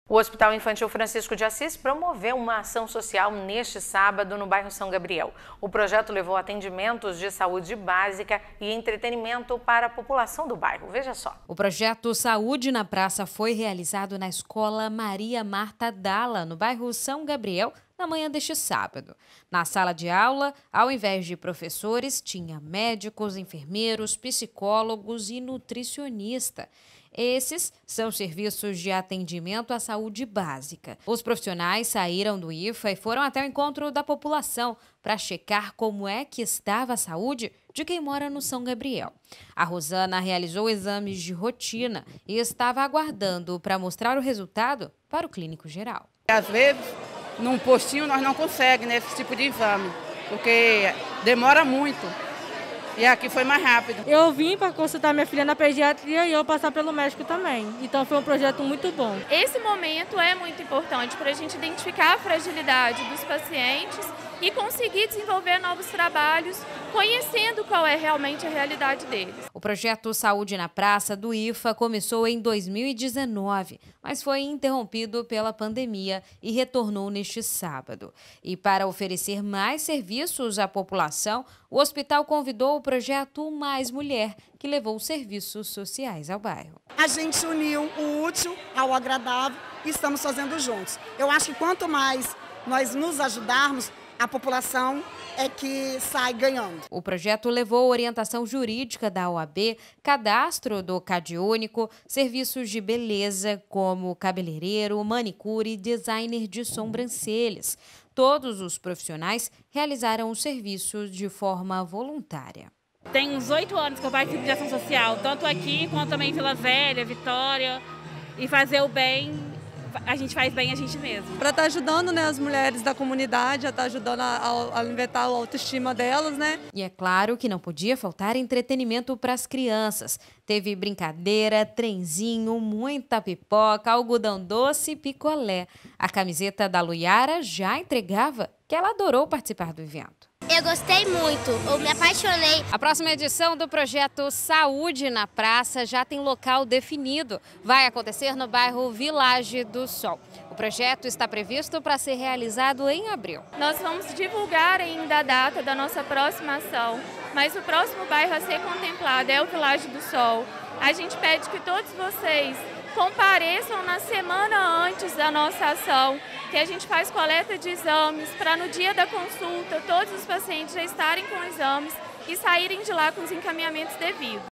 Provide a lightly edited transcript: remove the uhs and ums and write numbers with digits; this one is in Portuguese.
O Hospital Infantil Francisco de Assis promoveu uma ação social neste sábado no bairro São Gabriel. O projeto levou atendimentos de saúde básica e entretenimento para a população do bairro. Veja só. O projeto Saúde na Praça foi realizado na Escola Maria Marta Dalla, no bairro São Gabriel, na manhã deste sábado. Na sala de aula, ao invés de professores, tinha médicos, enfermeiros, psicólogos e nutricionista. Esses são serviços de atendimento à saúde básica. Os profissionais saíram do IFA e foram até o encontro da população para checar como é que estava a saúde de quem mora no São Gabriel. A Rosana realizou exames de rotina e estava aguardando para mostrar o resultado para o clínico geral. Às vezes, num postinho nós não conseguimos esse tipo de exame, porque demora muito. E aqui foi mais rápido. Eu vim para consultar minha filha na pediatria e eu passar pelo médico também. Então foi um projeto muito bom. Esse momento é muito importante para a gente identificar a fragilidade dos pacientes e conseguir desenvolver novos trabalhos, conhecendo qual é realmente a realidade deles. O projeto Saúde na Praça do IFA começou em 2019, mas foi interrompido pela pandemia e retornou neste sábado. E para oferecer mais serviços à população, o hospital convidou o projeto Mais Mulher, que levou serviços sociais ao bairro. A gente uniu o útil ao agradável e estamos fazendo juntos. Eu acho que quanto mais nós nos ajudarmos, a população é que sai ganhando. O projeto levou orientação jurídica da OAB, cadastro do CadÚnico, serviços de beleza como cabeleireiro, manicure e designer de sobrancelhas. Todos os profissionais realizaram os serviços de forma voluntária. Tem uns 8 anos que eu participo de ação social, tanto aqui quanto também em Vila Velha, Vitória, e fazer o bem. A gente faz bem a gente mesmo. Para estar ajudando, né, as mulheres da comunidade, a estar ajudando a alimentar a autoestima delas, né? E é claro que não podia faltar entretenimento para as crianças. Teve brincadeira, trenzinho, muita pipoca, algodão doce e picolé. A camiseta da Luiara já entregava que ela adorou participar do evento. Eu gostei muito, eu me apaixonei. A próxima edição do projeto Saúde na Praça já tem local definido. Vai acontecer no bairro Village do Sol. O projeto está previsto para ser realizado em abril. Nós vamos divulgar ainda a data da nossa próxima ação, mas o próximo bairro a ser contemplado é o Village do Sol. A gente pede que todos vocês compareçam na semana antes da nossa ação, que a gente faz coleta de exames para no dia da consulta todos os pacientes já estarem com exames e saírem de lá com os encaminhamentos devidos.